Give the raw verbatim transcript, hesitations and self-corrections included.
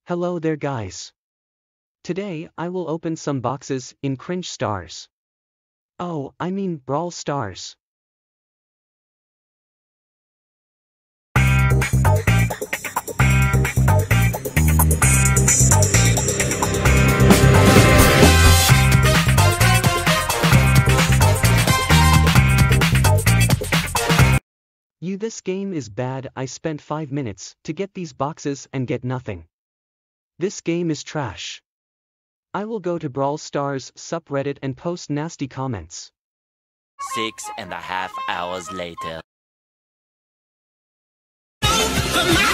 Hello there guys. Today I will open some boxes in Cringe Stars. Oh, I mean Brawl Stars. You, this game is bad. I spent five minutes to get these boxes and get nothing. This game is trash. I will go to Brawl Stars subreddit and post nasty comments. Six and a half hours later.